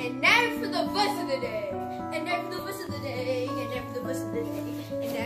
And now for the verse of the day. And now for the verse of the day. And now for the verse of the day. And